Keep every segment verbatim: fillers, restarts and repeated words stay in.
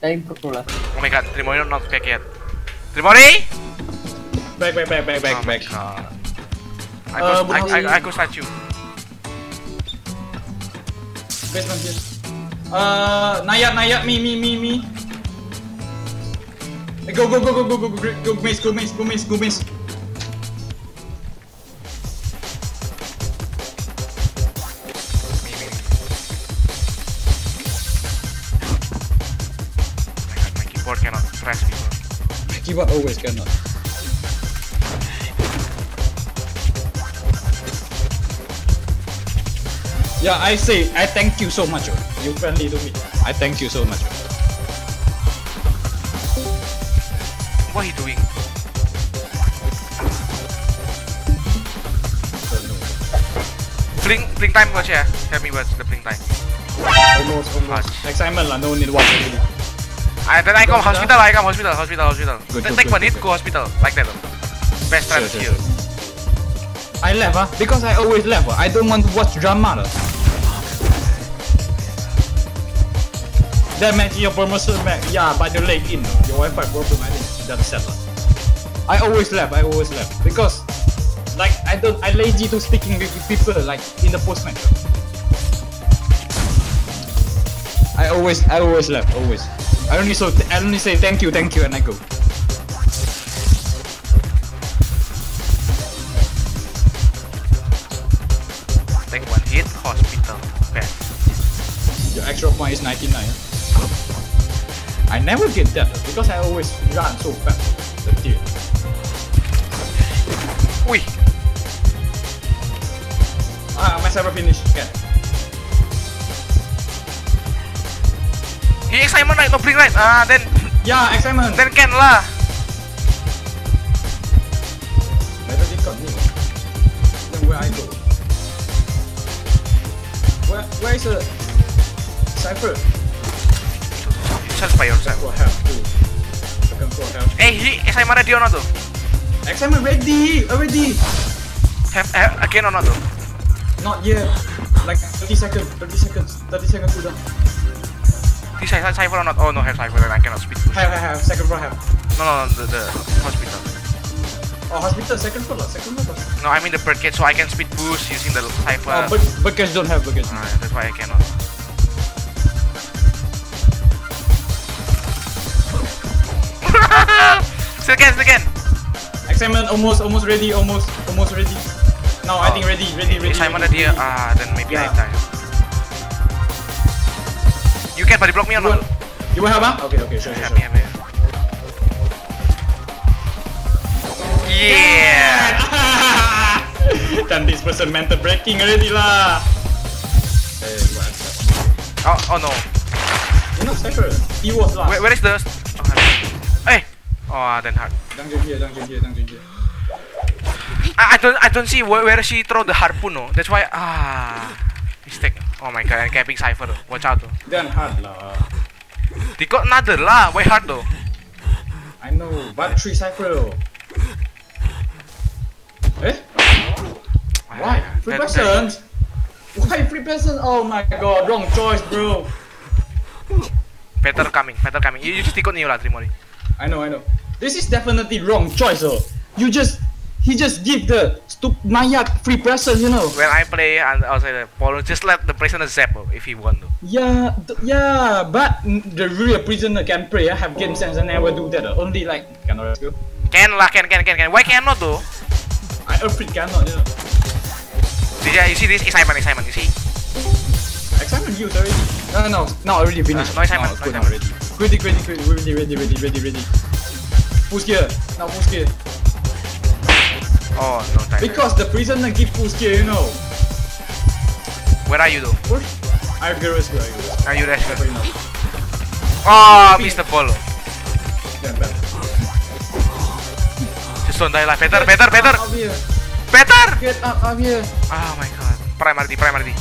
improve lah. Oh my god, Trimori not back yet. Trimori? Back, back, back, back, back, oh back. I go, uh, I, I, I, I go start you. Basement here. Uh, Nayat, Nayat, me, me, me, me. Go, go, go, go, go, go, go, go, mace, go, mace, go, mace, go, mace. Keyboard cannot press people. Keyboard always cannot. Yeah, I say I thank you so much. You friendly to me. I thank you so much. What are you doing? Blink, blink time watch ya. Tell me what's the blink time. Almost, almost. Excitement lah. No need watch already. I then I come hospital, I come hospital, hospital, hospital. Good, Take good, one good, hit, good. go hospital, like that. Best Sure, strategy. sure, sure. I left ah, because I always left. I don't want to watch drama lah. That match your promotion match, yeah, but your leg in, your Wi-Fi problem. I think that's set lah. I always left. I always left because, like, I don't, I lazy to speaking with people like in the post match. I always, I always left. Always. I only so I only say thank you, thank you, and I go. Take one hit, hospital, bad. Your extra point is ninety-nine. I never get that because I always run so fast. The deal. Ui. Ah, my server finish. Get. He excitement right, no blink right. Ah, then Yeah, excitement. then can lah. Better they got me. Then where I go? Where where is the Cypher? Search by yourself. For help too. Second floor help. Eh, he excitement ready or not though? Excitement ready already. Have, have again or not though? Not yet. Like thirty seconds. Thirty seconds. Thirty seconds cooldown. This is Cypher or not? Oh no, have Cypher then I cannot speed. Have have have. Second floor have. No, no, no, the, the hospital. Oh, hospital. Second floor lah. Second floor. No, I mean the birdcage, so I can speed boost using the Cypher. Oh, but Burgage don't have Burgage. Ah, that's why I cannot. Still can, still can. Excitement almost almost ready. Almost almost ready. No, I think ready, ready, ready. Excitement ready, ready. ready. Ah, then maybe Yeah. I die. You can body block me or not? You want help, huh? Okay, okay, sure, sure, Have sure. me, have me. Yeah. Done this person mental breaking already lah. Hey, what? Oh, oh no. You're not Cypher. He was last. Where, where is the? Oh, hey. Oh, then hard. Dungeon here, dungeon here, dungeon here. I, I don't, I don't see where, where she throw the harpoon. No, that's why. Ah, mistake. Oh my god, I'm capping Cypher. Though. Watch out though. Then hard lah. They got another lah. Why hard though? I know, but three Cypher though. Eh? Why? Free That- persons? Why free person? Oh my god, wrong choice, bro. Better coming, better coming. You, you just ikut Neo lah, Trimori. I know, I know. This is definitely wrong choice, though. You just, he just give the stupid Nayat free present, you know. When I play and outside the Polo, just let the prisoner zap though, if he want to. Yeah, th- yeah, but the real prisoner can pray. I have game sense and never do that. uh. Only like cannot go. Can lah, can, can, can, can. Why cannot though? I afraid cannot, you know. Yeah, you see this excitement, excitement. You see? Excitement used already. No, no, no, already finished. Uh, no excitement, No, no good now excitement. already. Ready, ready, ready, ready, ready, ready, ready, ready. Push gear. Now push gear. Oh, no time. Because the prisoner give push gear, you know. Where are you though? Push. I go rescue. I go rescue. Are you rescue? Never enough. Oh, Mister Polo. Yeah, better. Just don't die lah. Better, better, better, Up here. better. Get up, up here. Oh my god. Primarity, primarity.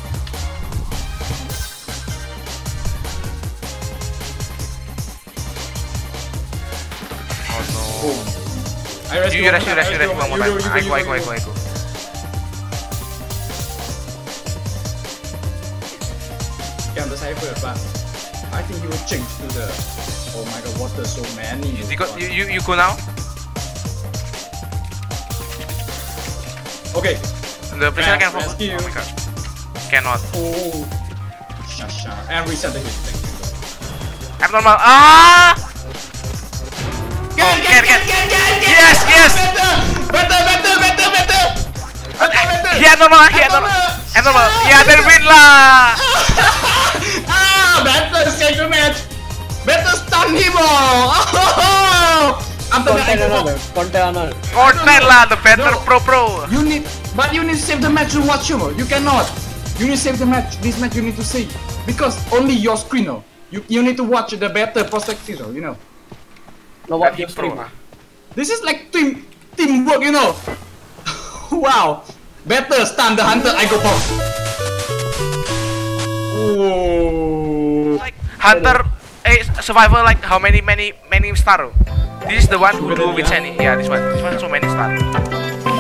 Oh no. I rescue. You, you rescue, rescue, rescue one more time. You go, you I go, I you go, I go, I go. Can the Cypher, but I think he will change to the. Oh my god, water so many. You go, you, you, you go now. Okay. The prisoner can Fast focus. rescue. Oh my god. Cannot. Oh. Sha sha. And reset the hit. Thank you. Abnormal. Ah! Get, Oh, get, get, get, get, get, get. Yes, yes. Better, better, better, better, better. Better, better. He abnormal, he abnormal. Abnormal. Yeah, then win lah. Ah, better save the match. Better stun him all. Oh. After that, I Content go another. Content another. Content lah, the better No. pro pro. You need, but you need to save the match to watch him. You cannot. You need to save the match. This match you need to save because only your screen. Oh. You you need to watch the better perspective. Oh, you know. No, what Tapi you pro stream? lah. This is like team teamwork. You know. Wow. Better stun the hunter. I go bounce. Oh. Like Hunter, eh, survivor like how many many many star? This is the one who do with Shani. Yeah, this one. This one so many star.